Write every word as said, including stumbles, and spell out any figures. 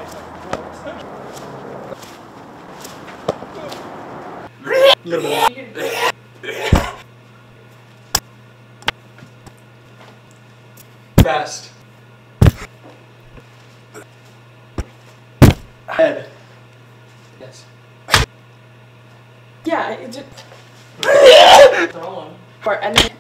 Little bit. Fast. Head. Yes. Yeah, it just. Throw one. Or, and then.